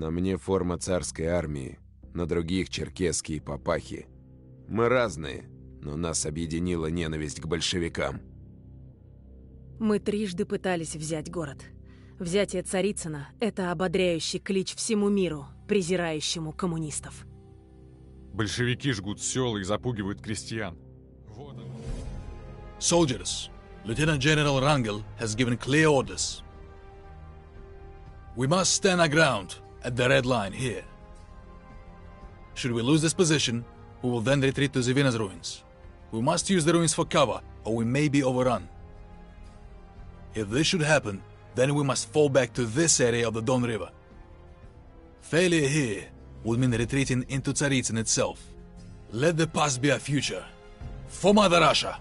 На мне форма царской армии, на других черкесские папахи. Мы разные, но нас объединила ненависть к большевикам. Мы трижды пытались взять город. Взятие Царицына – это ободряющий клич всему миру, презирающему коммунистов. Большевики жгут села и запугивают крестьян. Soldiers, Lieutenant General Rangel has given clear orders. We must stand our ground at the red line here. Should we lose this position, we will then retreat to Zivina's ruins. We must use the ruins for cover, or we may be overrun. If this should happen, then we must fall back to this area of the Don River. Failure here would mean retreating into Tsaritsyn itself. Let the past be our future. For Mother Russia!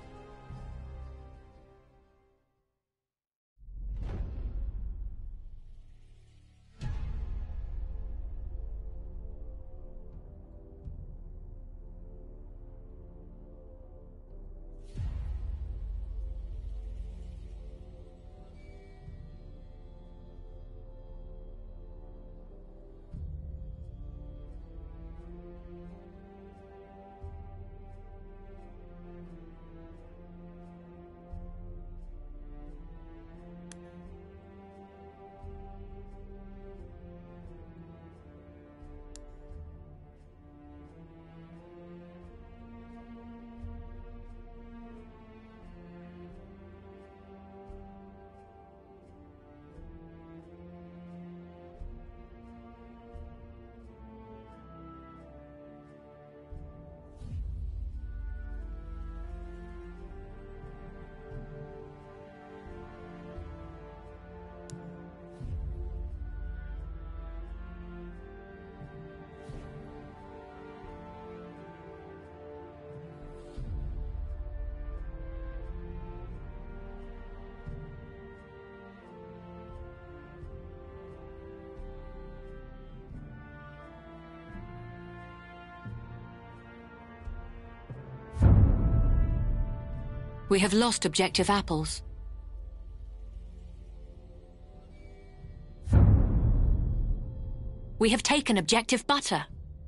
We have lost objective apples. We have taken objective butter.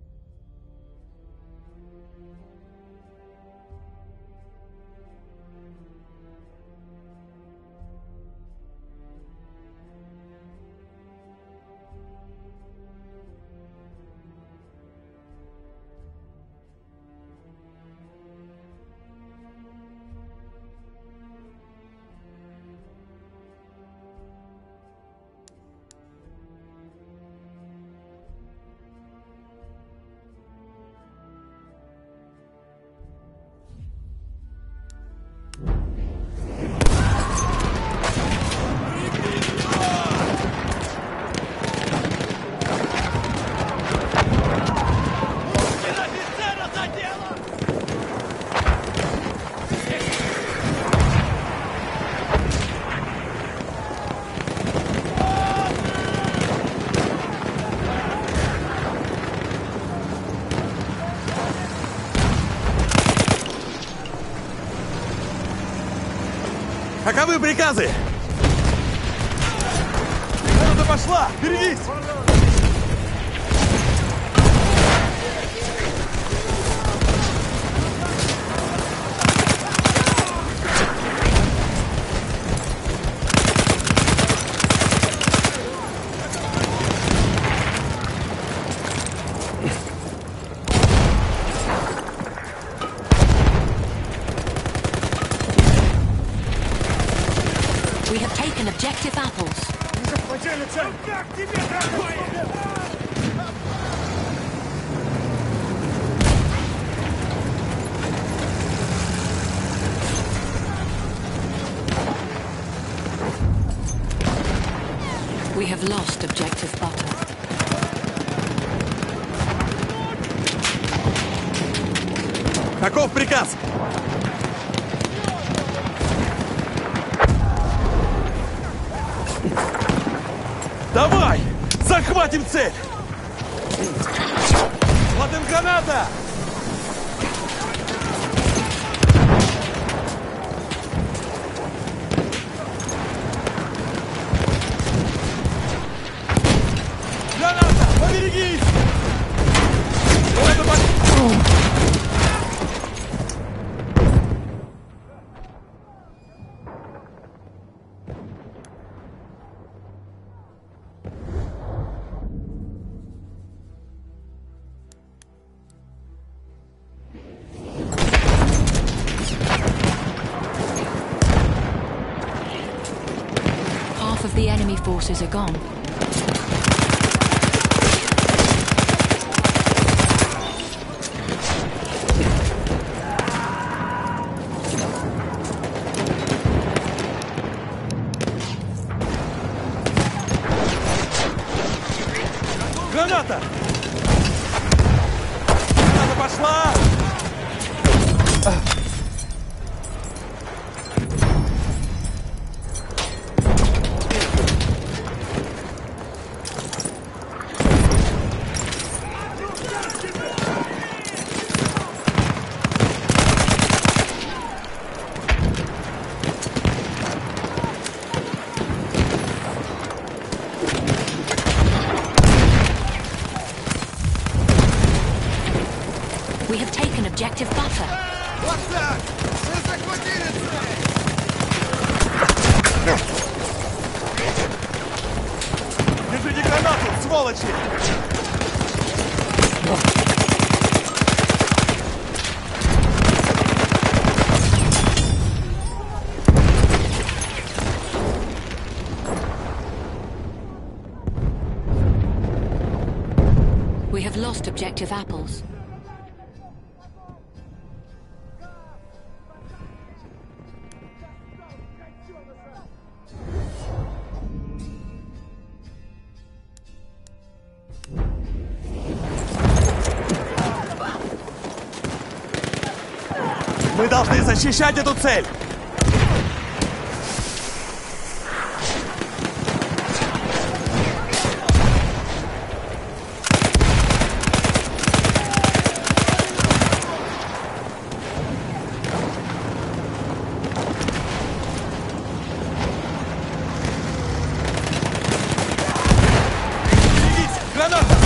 Каковы приказы? Минута пошла! Берегись! We have taken objective apples. Как тебе такое? We have lost objective butter. Каков приказ? Давай! Захватим цель! Ладен граната! Граната! of the enemy forces are gone. Граната! Граната пошла! We have taken objective butter. Вот так! Мы захватили цель! Держите гранату, сволочи! We have lost objective apples. Мы должны защищать эту цель! Берегись! Граната!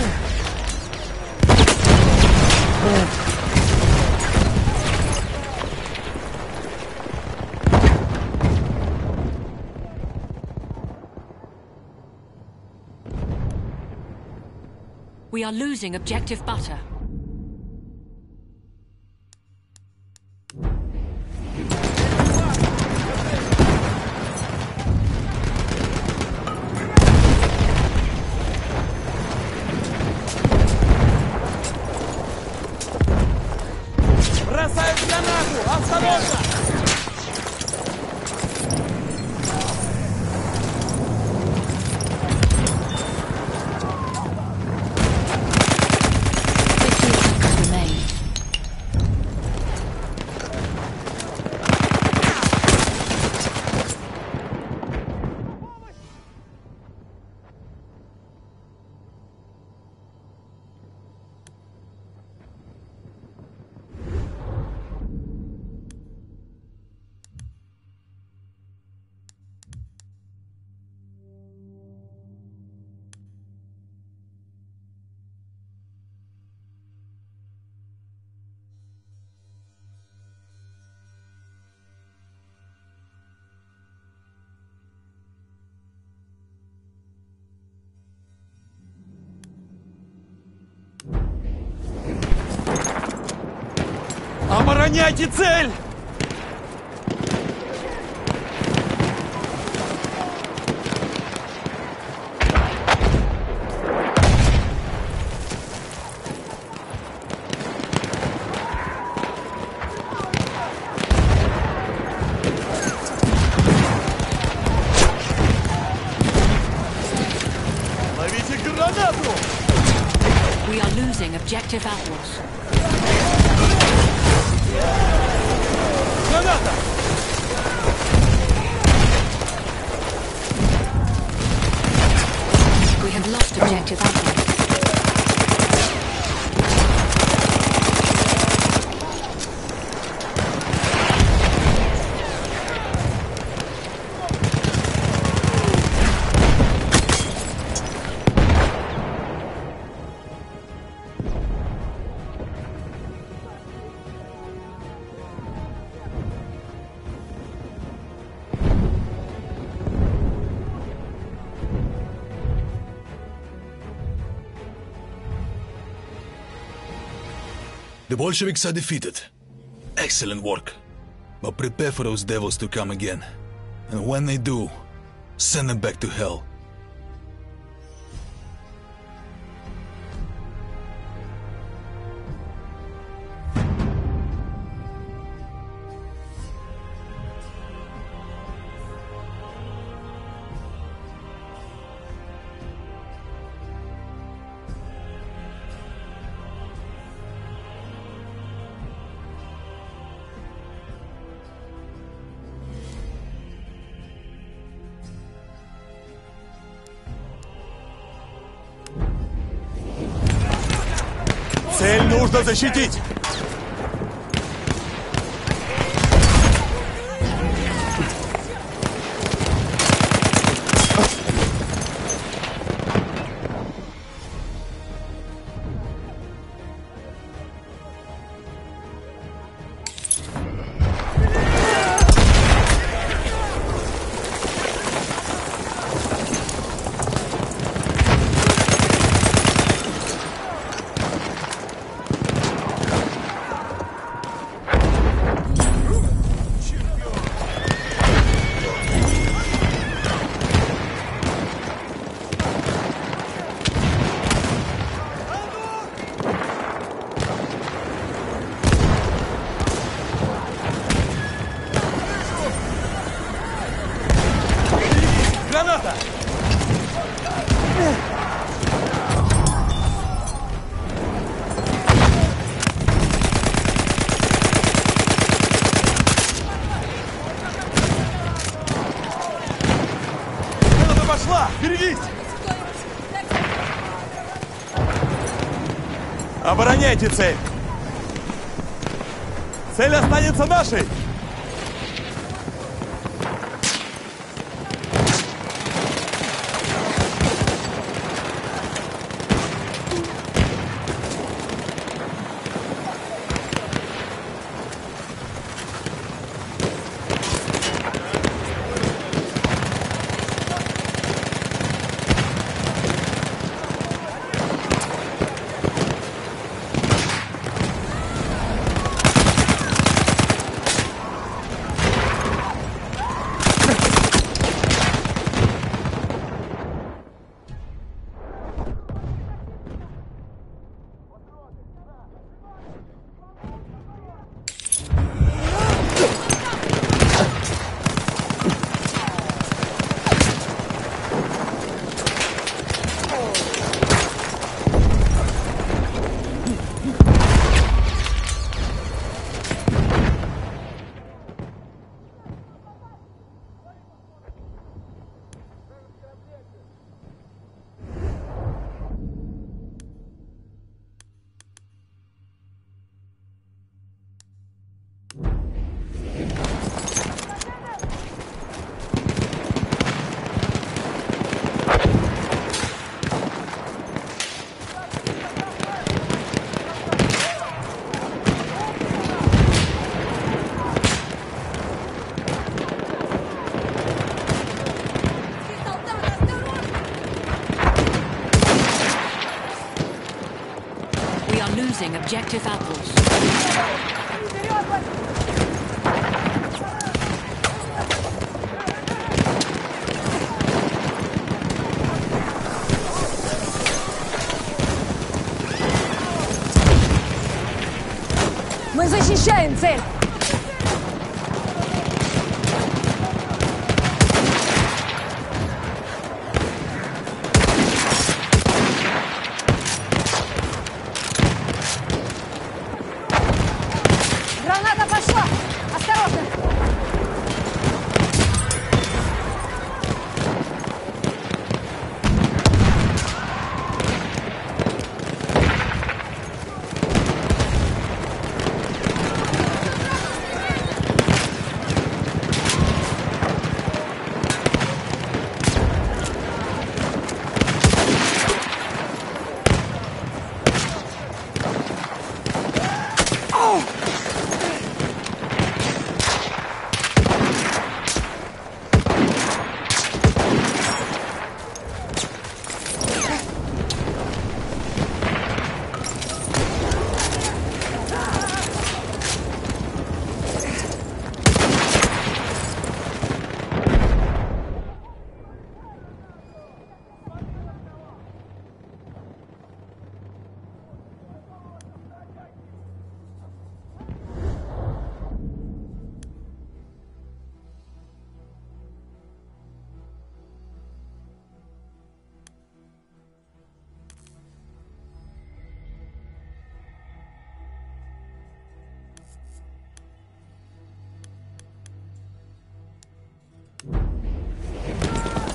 We are losing objective butter. Бросают гранату! Осторожно! Remain. Обороняйте цель! Ловите гранату! We are losing objective apples. Граната! We have lost objective apples. The Bolsheviks are defeated. Excellent work. But prepare for those devils to come again. And when they do, Send them back to hell. Цель нужно защитить! Граната! Граната пошла! Берегись! Обороняйте цель! Цель останется нашей! We are losing objective apples. Мы защищаем цель! Граната пошла! Осторожно!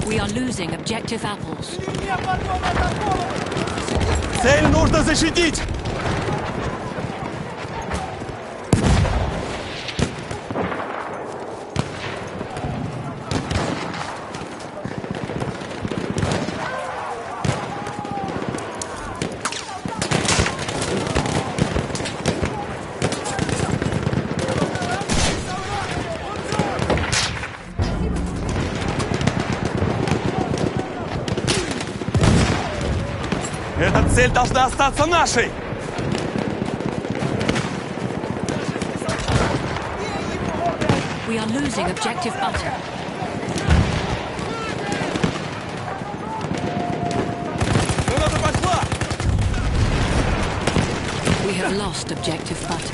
We are losing objective apples. Цель нужно защитить! Эта цель должна остаться нашей! We are losing objective butter. Граната пошла! We have lost objective butter.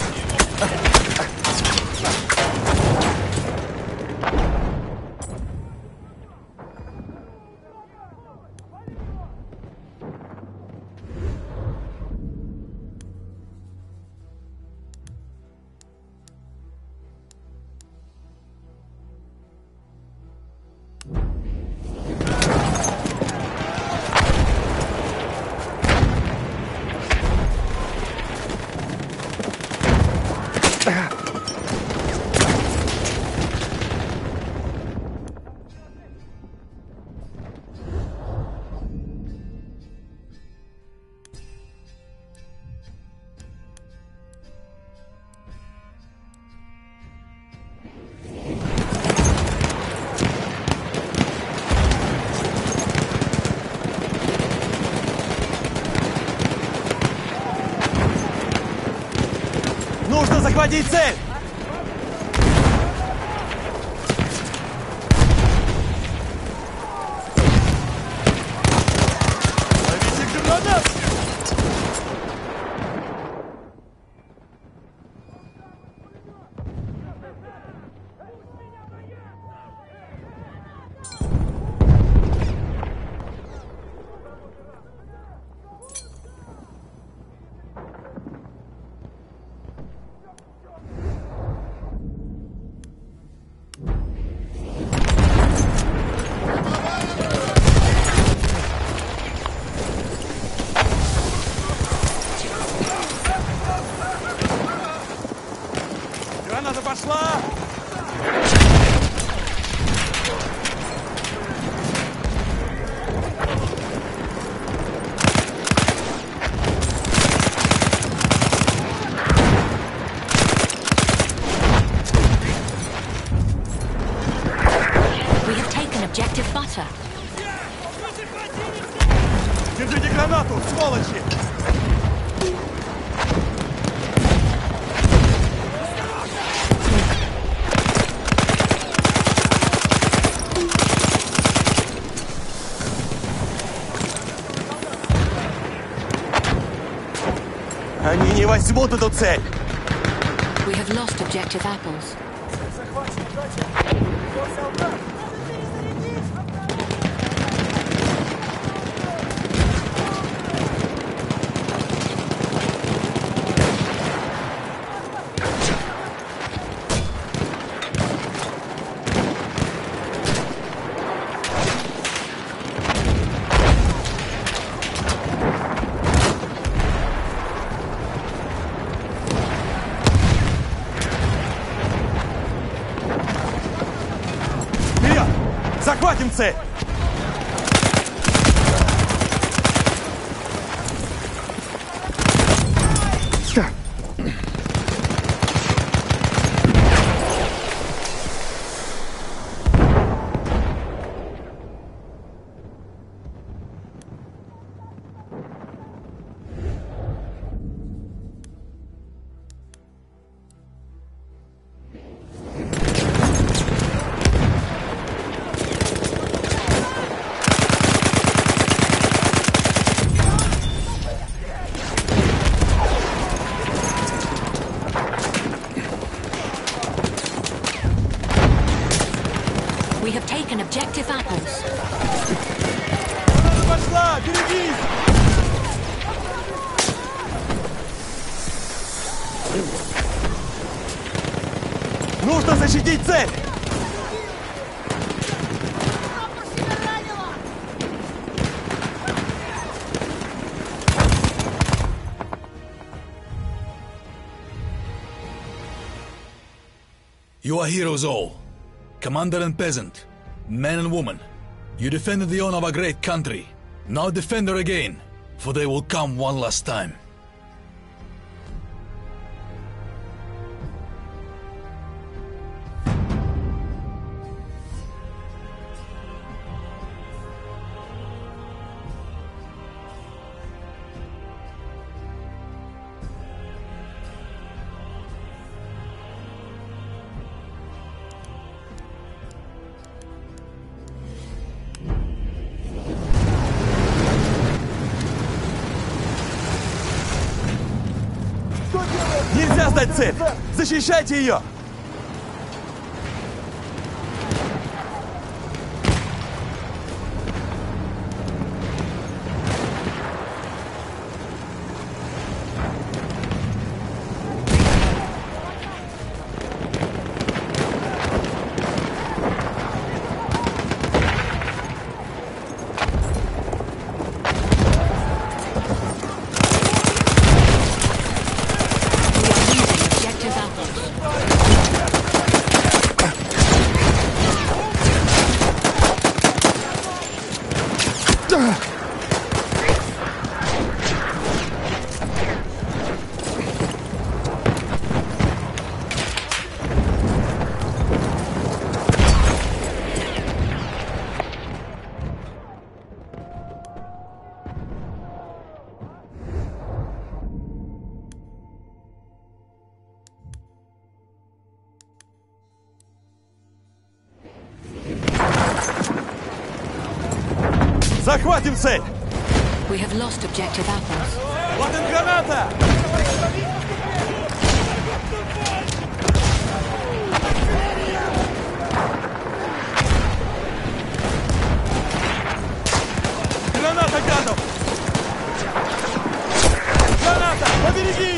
Нужно захватить цель! Ловите гранат! Граната пошла! We have taken objective butter. Держите гранату, сволочи! Они не возьмут эту цель! We have lost objective apples. Вперед! Захватим цель! We have taken objective apples. Граната пошла! Берегись! Нужно защитить цель! You are heroes all. Commander and peasant, man and woman. You defended the honor of a great country. Now defend her again, for they will come one last time. Нельзя сдать цель! Защищайте ее! Захватим цель! We have lost objective apples. Вот он, граната! Граната, гадов! Граната! Поберегись!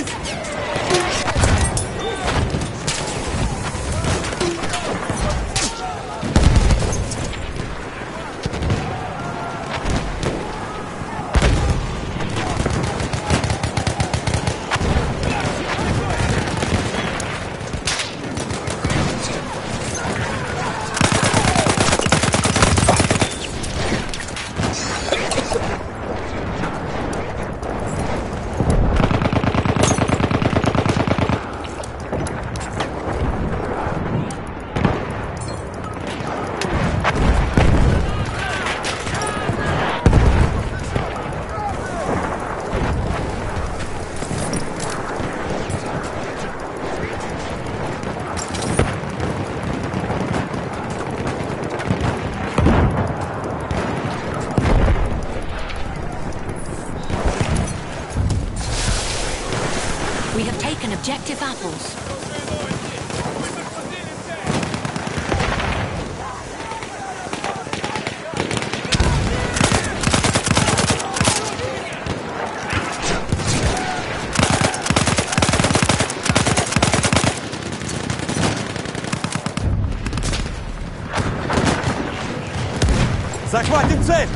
We have taken objective apples. Захватим цель!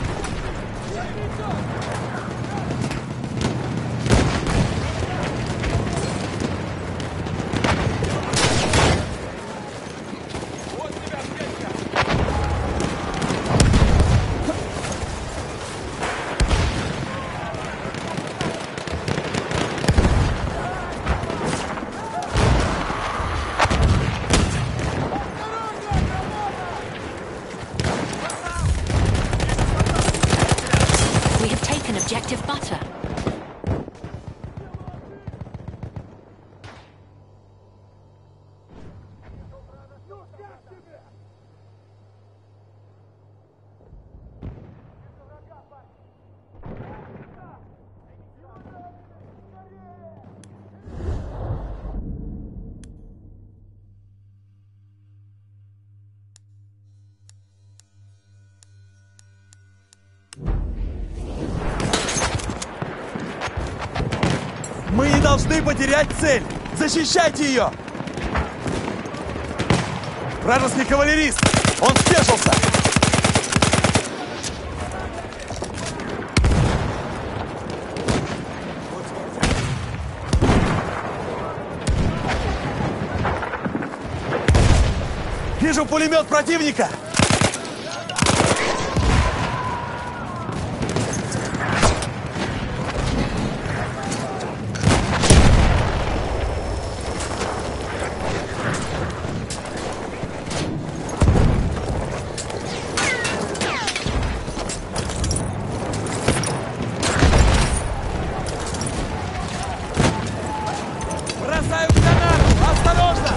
We have taken objective butter. Мы не должны потерять цель! Защищайте ее! Вражеский кавалерист! Он спешился! Вижу пулемет противника! Бросаю гранату! Осторожно!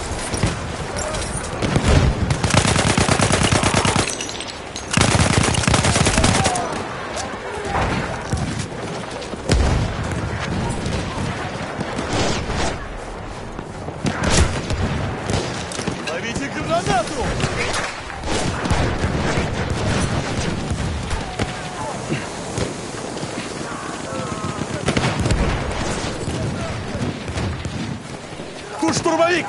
Ловите гранату! Тут штурмовик!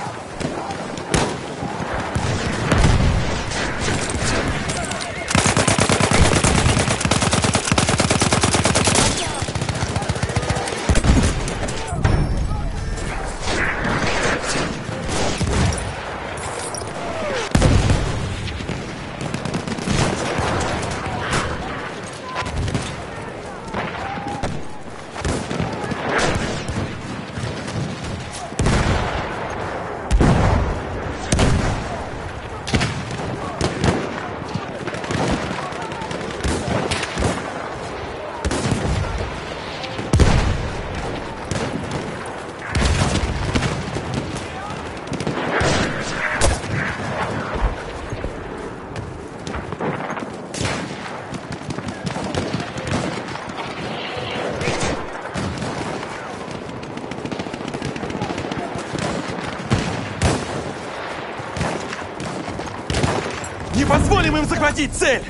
Не позволим им захватить цель!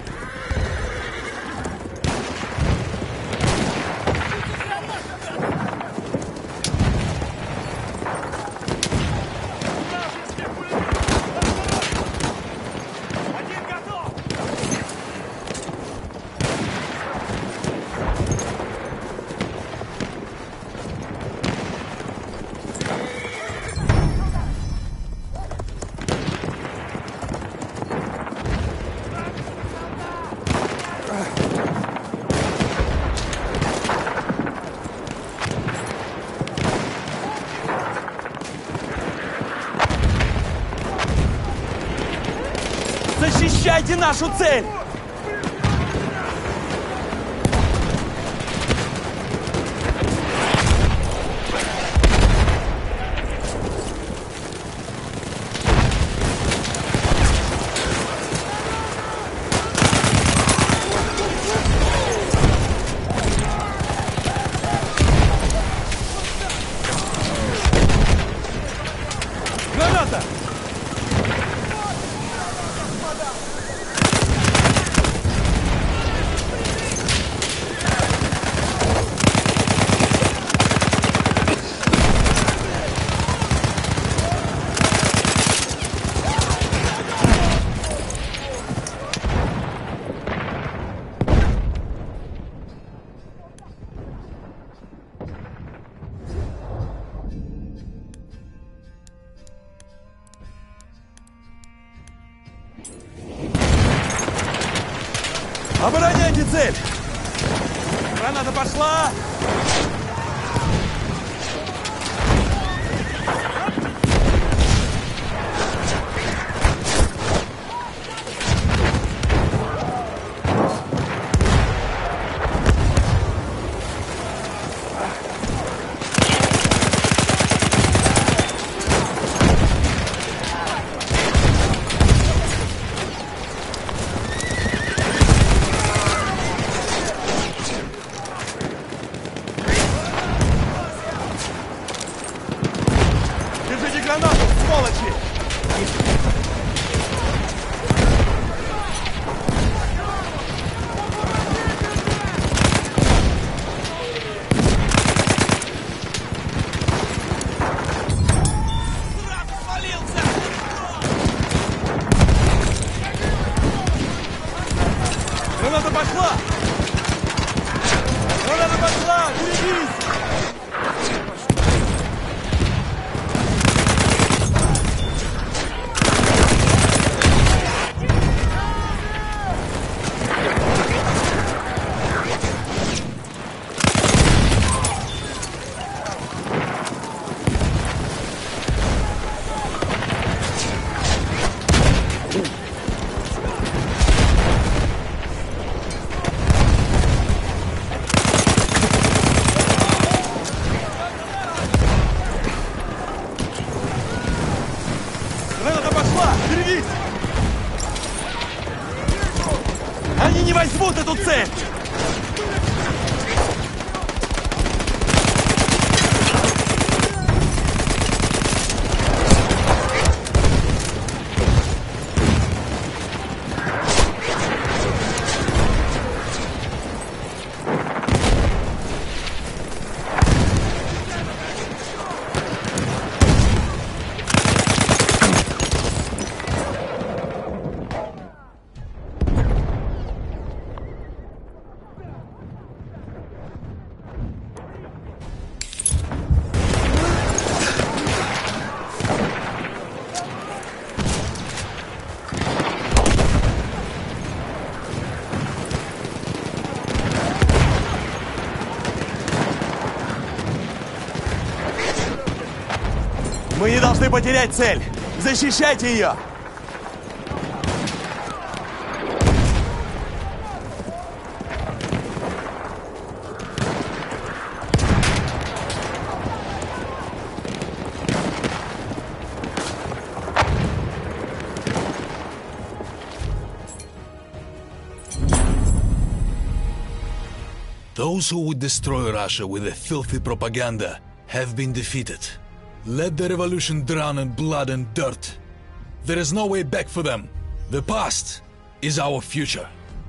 Защищайте нашу цель! Граната! Обороняйте цель! Граната пошла! Держите гранату, сволочи! Граната пошла! Граната пошла! Берегись! Держись! Они не возьмут эту цель! Мы не должны потерять цель! Защищайте ее! Those who would destroy Russia with their filthy propaganda have been defeated. Let the revolution drown in blood and dirt. There is no way back for them. The past is our future.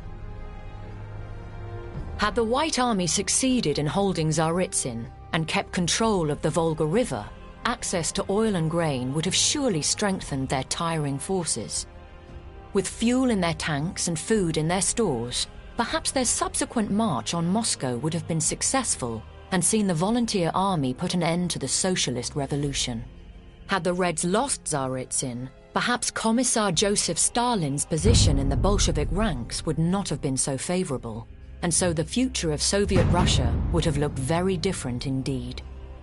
Had the White Army succeeded in holding Tsaritsyn and kept control of the Volga River, access to oil and grain would have surely strengthened their tiring forces. With fuel in their tanks and food in their stores, perhaps their subsequent march on Moscow would have been successful and seen the volunteer army put an end to the socialist revolution. Had the Reds lost Tsaritsyn, perhaps Commissar Joseph Stalin's position in the Bolshevik ranks would not have been so favorable, and so the future of Soviet Russia would have looked very different indeed.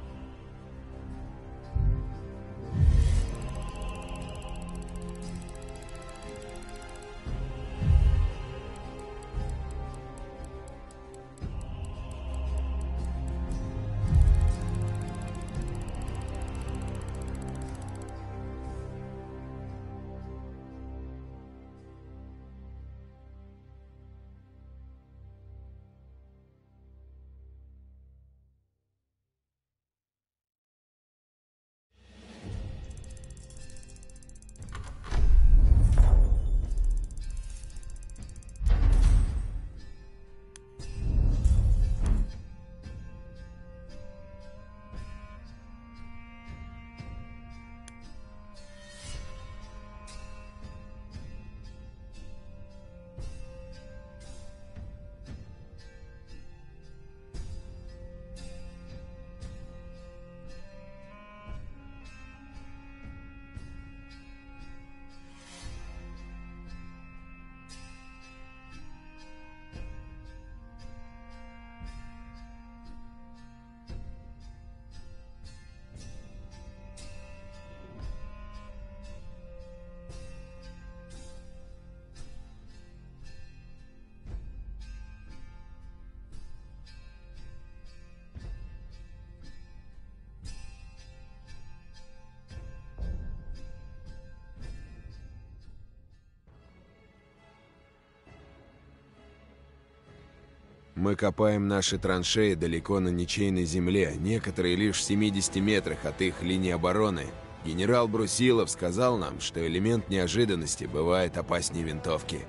Мы копаем наши траншеи далеко на ничейной земле, некоторые лишь в 70 метрах от их линии обороны. Генерал Брусилов сказал нам, что элемент неожиданности бывает опаснее винтовки.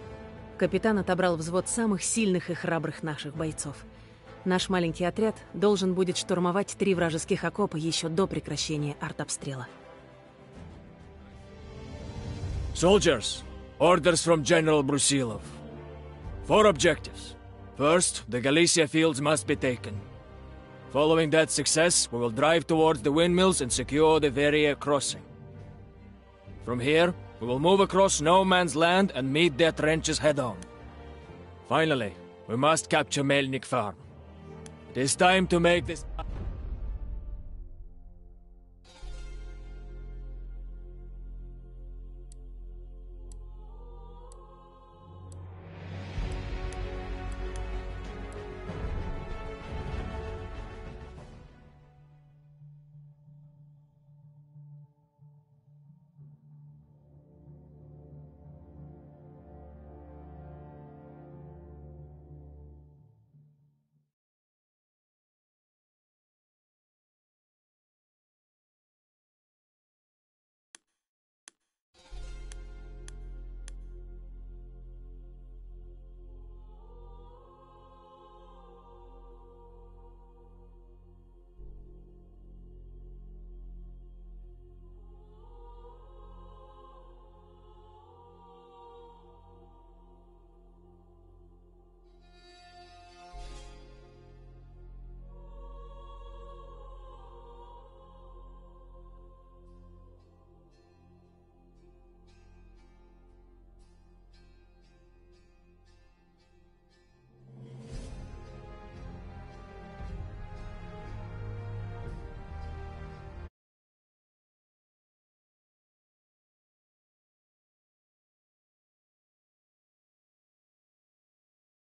Капитан отобрал взвод самых сильных и храбрых наших бойцов. Наш маленький отряд должен будет штурмовать 3 вражеских окопа еще до прекращения артобстрела. Soldiers, orders from General Brusilov. 4 objectives. First, the Galicia fields must be taken. Following that success, we will drive towards the windmills and secure the Veria crossing. From here, we will move across no man's land and meet their trenches head-on. Finally, we must capture Melnik Farm. It is time to make this...